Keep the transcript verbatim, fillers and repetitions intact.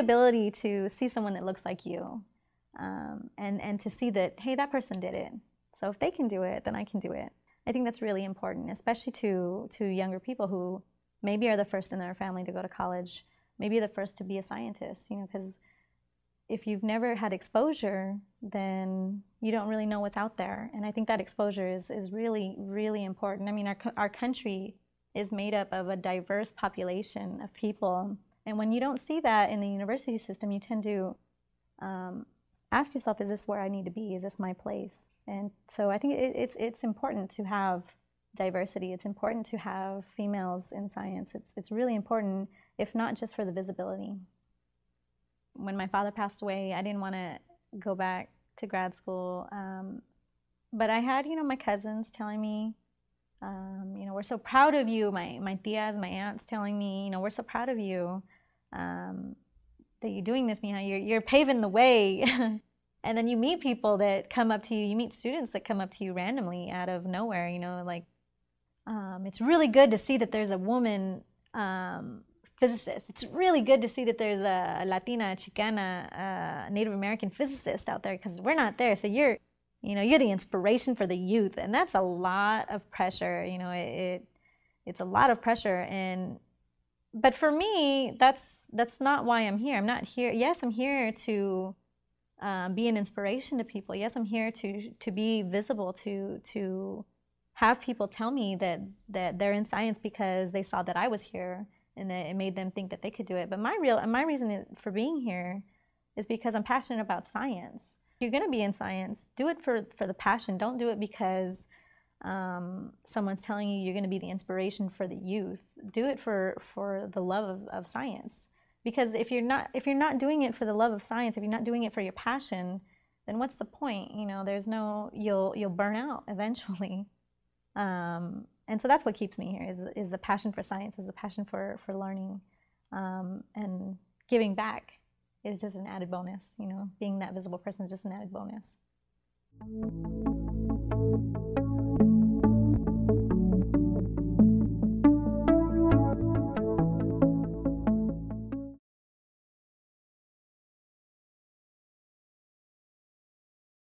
ability to see someone that looks like you, um, and, and to see that, hey, that person did it. So if they can do it, then I can do it. I think that's really important, especially to, to younger people who maybe are the first in their family to go to college, maybe the first to be a scientist, you know, because if you've never had exposure, then you don't really know what's out there. And I think that exposure is, is really, really important. I mean, our, our country is made up of a diverse population of people. And when you don't see that in the university system, you tend to um, ask yourself, is this where I need to be? Is this my place? And so I think it, it's, it's important to have diversity. It's important to have females in science. It's, it's really important, if not just for the visibility. When my father passed away, I didn't want to go back to grad school. Um, but I had, you know, my cousins telling me, um, you know, we're so proud of you. My, my tias, my aunts telling me, you know, we're so proud of you, um, that you're doing this, Mija. You're, you're paving the way. And then you meet people that come up to you. You meet students that come up to you randomly out of nowhere, you know, like, um, it's really good to see that there's a woman um, physicist. It's really good to see that there's a Latina, Chicana, uh, Native American physicist out there, because we're not there. So you're, you know, you're the inspiration for the youth, and that's a lot of pressure. You know, it, it it's a lot of pressure. And but for me, that's that's not why I'm here. I'm not here. Yes, I'm here to um, be an inspiration to people. Yes, I'm here to to be visible, to to have people tell me that that they're in science because they saw that I was here, and that it made them think that they could do it. But my real my reason for being here is because I'm passionate about science. If you're going to be in science, do it for, for the passion. Don't do it because um, someone's telling you you're going to be the inspiration for the youth. Do it for, for the love of, of science. Because if you're not if you're not doing it for the love of science, if you're not doing it for your passion, then what's the point? You know, there's no you'll you'll burn out eventually. Um, and so that's what keeps me here, is, is the passion for science, is the passion for, for learning, um, and giving back is just an added bonus. You know, being that visible person is just an added bonus.